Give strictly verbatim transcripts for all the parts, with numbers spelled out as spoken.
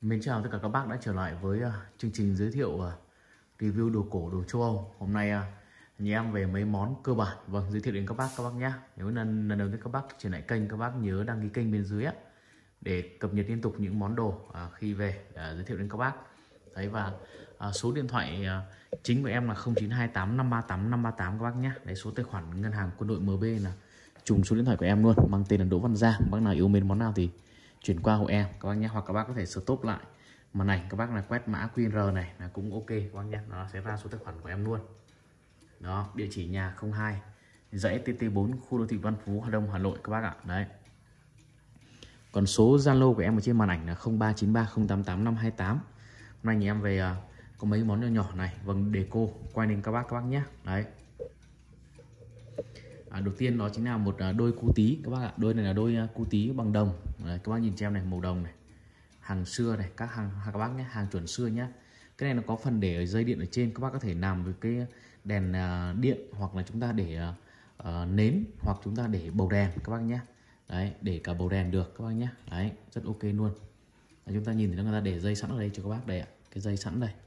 Mến chào tất cả các bác đã trở lại với uh, chương trình giới thiệu uh, review đồ cổ đồ châu Âu. Hôm nay uh, nhà em về mấy món cơ bản, vâng, giới thiệu đến các bác các bác nhé. Nếu lần lần đầu tiên các bác trở lại kênh, các bác nhớ đăng ký kênh bên dưới á, để cập nhật liên tục những món đồ uh, khi về uh, giới thiệu đến các bác. Đấy, và uh, số điện thoại uh, chính của em là không chín hai tám năm ba tám năm ba tám các bác nhé. Đấy, số tài khoản ngân hàng Quân đội em bê là trùng số điện thoại của em luôn, mang tên là Đỗ Văn Giang. Bác nào yêu mến món nào thì chuyển qua hộ em các bác nhé, hoặc các bác có thể stop lại màn ảnh, các bác là quét mã quy rờ này là cũng ok các bác nhé, nó sẽ ra số tài khoản của em luôn. Đó, địa chỉ nhà không hai dãy T T bốn, khu đô thị Văn Phú, Hà Đông, Hà Nội các bác ạ. Đấy, còn số Zalo của em ở trên màn ảnh là không ba chín ba không tám tám năm hai tám. Hôm nay nhà em về uh, có mấy món nhỏ nhỏ này, vâng, đề cô quay đến các bác các bác nhé. Đấy, À, đầu tiên đó chính là một uh, đôi cu tí các bác ạ. Đôi này là đôi uh, cu tí bằng đồng. Đấy, các bác nhìn cho em này, màu đồng này, hàng xưa này, các hàng các bác nhé, hàng chuẩn xưa nhé. Cái này nó có phần để ở dây điện ở trên, các bác có thể làm với cái đèn uh, điện, hoặc là chúng ta để uh, uh, nến, hoặc chúng ta để bầu đèn các bác nhé. Đấy, để cả bầu đèn được các bác nhé. Đấy, rất ok luôn. Đấy, chúng ta nhìn thấy người ta để dây sẵn ở đây cho các bác đây ạ, cái dây sẵn đây.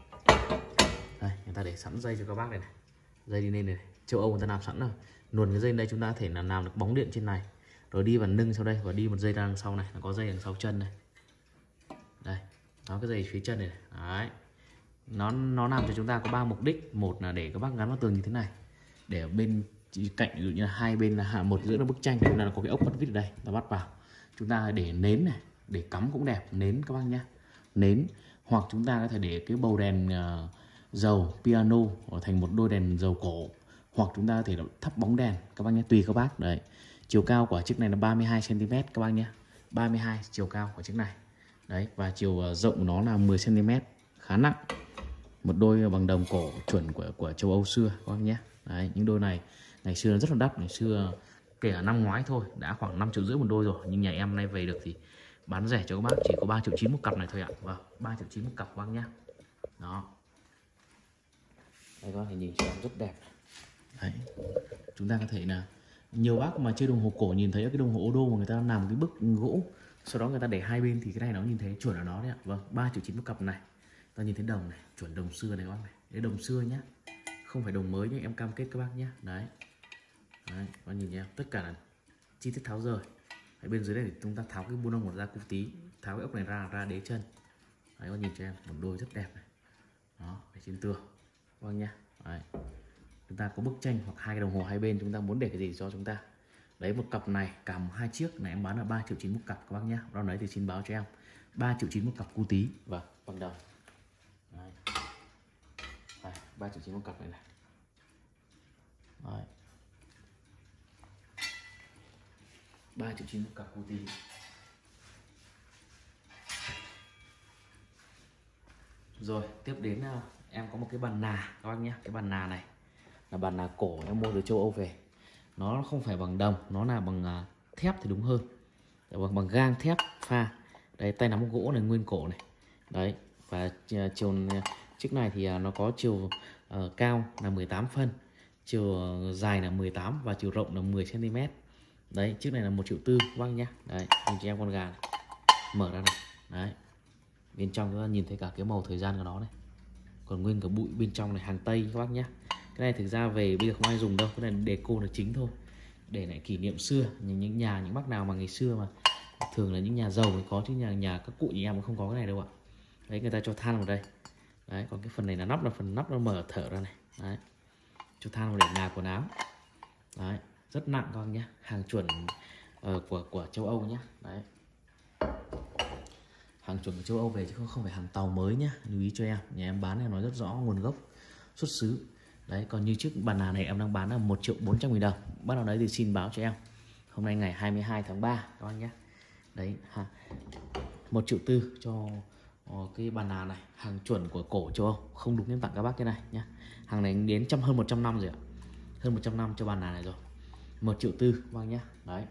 Đây, người ta để sẵn dây cho các bác này này, dây đi lên này, này. Châu Âu người ta làm sẵn rồi. Luồn cái dây đây chúng ta có thể là làm được bóng điện trên này, rồi đi vào nâng sau đây, và đi một dây ra đằng sau này, nó có dây đằng sau chân này. Đây, nó cái dây phía chân này, này. Đấy, nó nó làm cho chúng ta có ba mục đích. Một là để các bác gắn vào tường như thế này, để ở bên cạnh, ví dụ như là hai bên là một giữa là bức tranh, chúng ta có cái ốc bắt vít ở đây, ta bắt vào. Chúng ta để nến này, để cắm cũng đẹp, nến các bác nhé, nến. Hoặc chúng ta có thể để cái bầu đèn uh, dầu piano thành một đôi đèn dầu cổ, hoặc chúng ta có thể thắp bóng đèn các bác nhé, tùy các bác. Đấy, chiều cao của chiếc này là ba mươi hai xăng ti mét các bác nhé, ba mươi hai chiều cao của chiếc này. Đấy, và chiều rộng của nó là mười xăng ti mét, khá nặng. Một đôi bằng đồng cổ chuẩn của của châu Âu xưa các bác nhé. Đấy, những đôi này ngày xưa rất là đắt, ngày xưa kể cả năm ngoái thôi đã khoảng năm triệu rưỡi một đôi rồi, nhưng nhà em nay về được thì bán rẻ cho các bác, chỉ có ba triệu chín một cặp này thôi ạ. Vâng, ba triệu chín một cặp các bác nhé. Đó, đây các bác thấy nhìn cho em rất đẹp. Đấy, chúng ta có thể là nhiều bác mà chơi đồng hồ cổ nhìn thấy cái đồng hồ ô đô mà người ta làm một cái bức gỗ, sau đó người ta để hai bên thì cái này nó nhìn thấy chuẩn ở nó đấy ạ. Vâng, ba triệu chín một cặp này. Ta nhìn thấy đồng này, chuẩn đồng xưa này các bác này, đấy đồng xưa nhá, không phải đồng mới nhé, em cam kết các bác nhé. Đấy, đấy, các bác nhìn nhé, tất cả là chi tiết tháo rời. Ở bên dưới đây thì chúng ta tháo cái bu lông một ra, cu tí, tháo cái ốc này ra, ra đế chân. Đấy, các bác nhìn cho em một đôi rất đẹp này. Đó, ở trên tường các bác nhé. Đấy, chúng ta có bức tranh hoặc hai cái đồng hồ hai bên, chúng ta muốn để cái gì cho chúng ta. Đấy, một cặp này cả hai chiếc này em bán là ba triệu chín một cặp các bác nhé. Đó đấy thì xin báo cho em ba triệu chín một cặp cu tí và bằng đồng. Đấy, đây, ba triệu chín một cặp này này. Đấy, ba triệu chín một cặp cu tí. Rồi tiếp đến em có một cái bàn nà các bác nhé. Cái bàn nà này là bàn nà cổ em mua từ châu Âu về. Nó không phải bằng đồng, nó là bằng thép thì đúng hơn, bằng bằng gang thép pha. Đấy, tay nắm gỗ này, nguyên cổ này. Đấy, và chiều chiếc này thì nó có chiều uh, cao là mười tám phân, chiều dài là mười tám và chiều rộng là mười xăng ti mét. Đấy, chiếc này là một triệu tư các bác nhé. Đấy, nhìn cho em con gà này. Mở ra này. Đấy, bên trong chúng ta nhìn thấy cả cái màu thời gian của nó này, còn nguyên cả bụi bên trong này, hàng Tây các bác nhé. Cái này thực ra về bây giờ không ai dùng đâu, cái này deco là chính thôi, để lại kỷ niệm xưa. Những, những nhà, những bác nào mà ngày xưa mà thường là những nhà giàu mới có, chứ nhà nhà các cụ nhà em cũng không có cái này đâu ạ. Đấy, người ta cho than vào đây. Đấy, còn cái phần này là nắp, là phần nắp nó mở thở ra này. Đấy, cho than vào để nà quần áo. Đấy, rất nặng các bác nhé, hàng chuẩn uh, của của châu Âu nhé. Đấy, hàng chuẩn của châu Âu về chứ không, không phải hàng tàu mới nhá, lưu ý cho em. Nhà em bán này nói rất rõ nguồn gốc xuất xứ. Đấy, còn như chiếc bàn nà này em đang bán là một triệu bốn trăm nghìn đồng. Bắt đầu đấy thì xin báo cho em. Hôm nay ngày hai mươi hai tháng ba các bác nhé. Đấy, một triệu tư cho cái bàn nà này, hàng chuẩn của cổ châu Âu, không đúng em tặng các bác cái này nhá. Hàng này đến trăm hơn một trăm năm rồi ạ, hơn một trăm năm cho bàn nà này rồi, một triệu tư các bác nhé. Đấy,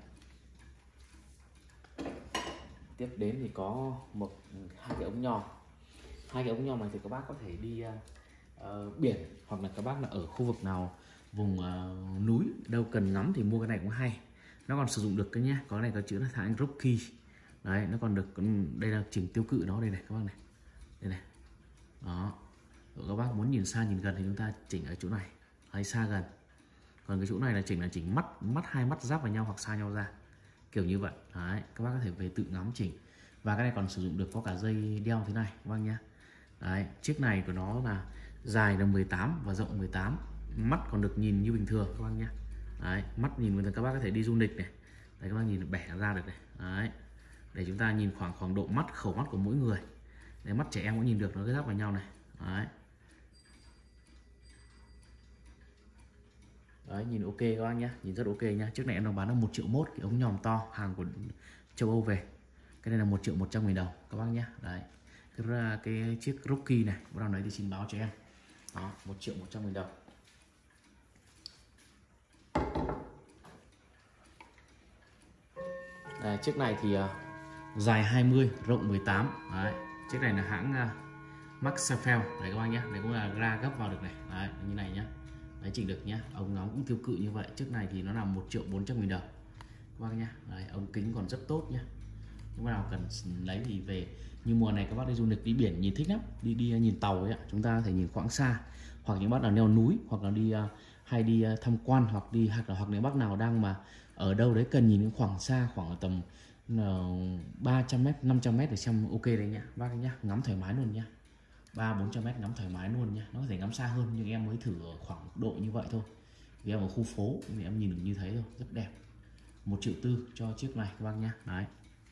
tiếp đến thì có một hai cái ống nhòm. Hai cái ống nhòm này thì các bác có thể đi uh, biển, hoặc là các bác là ở khu vực nào vùng uh, núi đâu cần ngắm thì mua cái này cũng hay. Nó còn sử dụng được cái nhé, có cái này có chữ là thằng Rocky Đấy, nó còn được, đây là chỉnh tiêu cự nó đây này các bác này, đây này. Đó, các bác muốn nhìn xa nhìn gần thì chúng ta chỉnh ở chỗ này, hay xa gần. Còn cái chỗ này là chỉnh là chỉnh mắt mắt hai mắt giáp vào nhau hoặc xa nhau ra, kiểu như vậy. Đấy, các bác có thể về tự ngắm chỉnh. Và cái này còn sử dụng được có cả dây đeo thế này các bác nhá. Đấy, chiếc này của nó là dài là mười tám và rộng mười tám, mắt còn được nhìn như bình thường các bác nhá. Đấy, mắt nhìn bình thường, các bác có thể đi du lịch này, đấy các bác nhìn bẻ ra được này. Đấy, để chúng ta nhìn khoảng khoảng độ mắt, khẩu mắt của mỗi người. Đấy, mắt trẻ em cũng nhìn được, nó giáp vào nhau này. Đấy. Đấy, nhìn ok các bác nhá, nhìn rất ok nhá. Chiếc này em đang bán là một triệu mốt, cái ống nhòm to, hàng của châu Âu về. Cái này là một triệu một trăm nghìn đồng các bác nhá. Đấy, cái, cái chiếc Rocky này bắt đầu đấy thì xin báo cho em. Đó, một triệu một trăm nghìn đồng. Đấy, chiếc này thì uh, dài hai mươi, rộng mười tám. Đấy, chiếc này là hãng uh, Maxafel đấy các bác nhé. Đấy cũng là ra gấp vào được này. Đấy, như này nhá. Đấy, chỉnh được nhá. Ống ngắm cũng tiêu cự như vậy. Chiếc này thì nó là một triệu bốn trăm nghìn đồng các bác nhá. Đấy, ống kính còn rất tốt nhá. Nếu nào cần lấy thì về. Như mùa này các bác đi du lịch đi biển nhìn thích lắm, đi đi nhìn tàu ấy ạ, chúng ta có thể nhìn khoảng xa, hoặc những bác nào leo núi, hoặc là đi uh, hay đi uh, tham quan, hoặc đi hoặc là hoặc những bác nào đang mà ở đâu đấy cần nhìn những khoảng xa, khoảng tầm uh, ba trăm mét, năm trăm mét để xem ok đấy nhá bác nhá, ngắm thoải mái luôn nhá. ba bốn trăm mét ngắm thoải mái luôn nhá. Nó có thể ngắm xa hơn nhưng em mới thử ở khoảng độ như vậy thôi. Vì em ở khu phố thì em nhìn được như thế thôi, rất đẹp. Một triệu tư cho chiếc này các bác nhá. Đấy.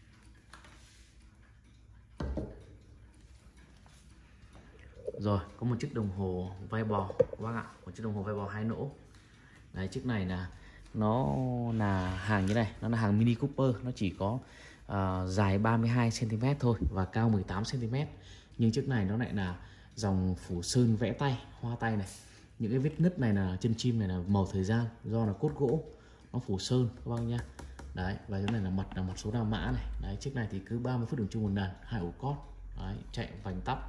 Rồi, có một chiếc đồng hồ vai bò các bác ạ, một chiếc đồng hồ vai bò hai nỗ. Đấy, chiếc này là nó là hàng như này, nó là hàng Mini Cooper, nó chỉ có uh, dài ba mươi hai xăng ti mét thôi và cao mười tám xăng ti mét. Nhưng chiếc này nó lại là dòng phủ sơn vẽ tay, hoa tay này. Những cái vết nứt này là chân chim này là màu thời gian, do là cốt gỗ, nó phủ sơn các bác nhá. Đấy, và cái này là mật là một số đa mã này. Đấy, chiếc này thì cứ ba mươi phút đường chung một lần, hai ổ cót. Đấy, chạy vành tắp.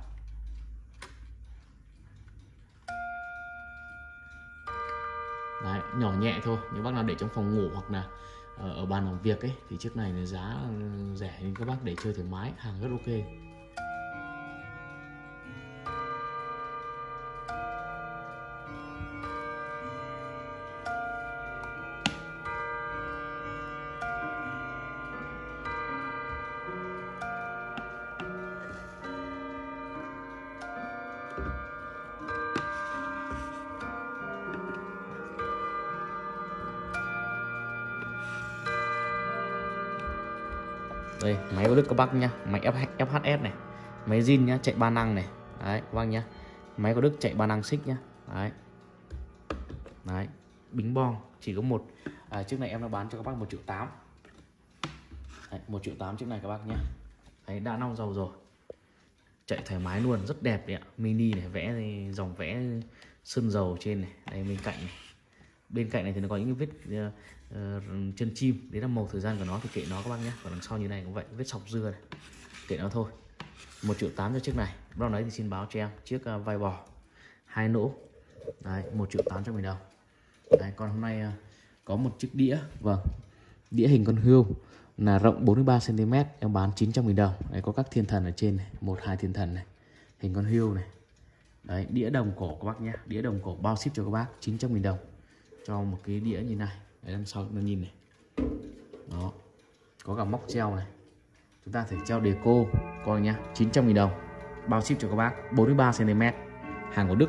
Đấy, nhỏ nhẹ thôi, nếu bác nào để trong phòng ngủ hoặc là ở bàn làm việc ấy thì chiếc này là giá rẻ nên các bác để chơi thoải mái, hàng rất ok. Đây, máy có đức các bác nhá, máy ép hát ét này, máy zin nhá, chạy ba năng này. Đấy các bác nhá, máy có đức chạy ba năng xích nhá. Đấy, đấy, bính bong chỉ có một. À, chiếc này em đã bán cho các bác một triệu tám. Đấy, một triệu tám chiếc này các bác nhá. Đấy, đã nong dầu rồi, chạy thoải mái luôn, rất đẹp đấy ạ. Mini này, vẽ dòng vẽ sơn dầu trên này. Đây bên cạnh này, bên cạnh này thì nó có những cái vết uh, uh, chân chim, đấy là màu thời gian của nó thì kệ nó các bác nhé. Còn đằng sau như này cũng vậy, vết sọc dưa này, kệ nó thôi. Một triệu tám cho chiếc này. Đó đấy thì xin báo cho em chiếc uh, vai bò hai nỗ. Đấy, một triệu tám trăm nghìn đồng. Đấy, còn hôm nay uh, có một chiếc đĩa, vâng, đĩa hình con hươu là rộng bốn mươi ba xăng ti mét, em bán chín trăm nghìn đồng. Đấy, có các thiên thần ở trên này, một hai thiên thần này, hình con hươu này. Đấy, đĩa đồng cổ các bác nhé, đĩa đồng cổ bao ship cho các bác chín trăm nghìn đồng cho một cái đĩa như này. Đấy, đằng sau nó nhìn này, đó, có cả móc treo này, chúng ta thể treo deco coi nhá, chín trăm nghìn đồng bao ship cho các bác, bốn mươi ba xăng ti mét, hàng của Đức.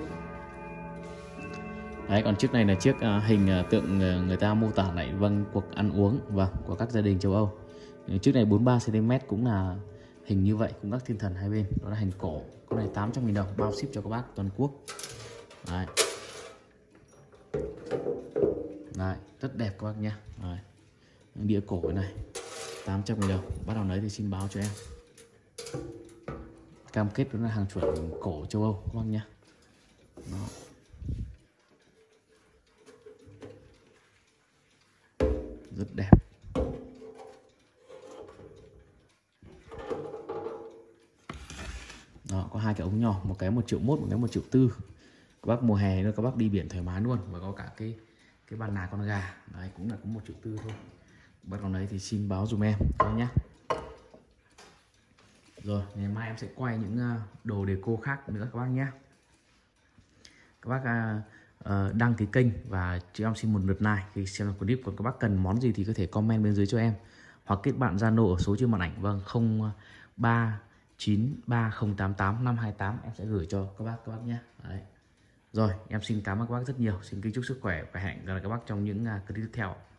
Đấy, còn chiếc này là chiếc uh, hình uh, tượng uh, người ta mô tả lại vâng cuộc ăn uống vâng của các gia đình châu Âu. Chiếc này bốn mươi ba xăng ti mét cũng là hình như vậy, cùng các thiên thần hai bên, đó là hình cổ. Con này tám trăm nghìn đồng bao ship cho các bác toàn quốc. Đấy. Đấy, rất đẹp các bác nhé. Đấy, đĩa cổ này tám trăm nghìn đồng, bắt đầu lấy thì xin báo cho em. Cam kết đó là hàng chuẩn cổ châu Âu các bác nhé. Đó. Rất đẹp. Đó, có hai cái ống nhỏ, một cái một triệu mốt, một cái một triệu tư. Các bác mùa hè nữa các bác đi biển thoải mái luôn. Và có cả cái cái bàn nà con gà, đấy cũng là có một triệu tư thôi. Bác còn đấy thì xin báo dùm em nhé. Rồi ngày mai em sẽ quay những uh, đồ deco khác nữa các bác nhé. Các bác uh, uh, đăng ký kênh và cho em xin một lượt like khi xem clip. Còn các bác cần món gì thì có thể comment bên dưới cho em, hoặc kết bạn Zalo ở số trên màn ảnh, vâng, không ba chín ba không tám tám năm hai tám, em sẽ gửi cho các bác các bác nhé. Đấy. Rồi em xin cảm ơn các bác rất nhiều, xin kính chúc sức khỏe và hẹn gặp lại các bác trong những uh, clip tiếp theo.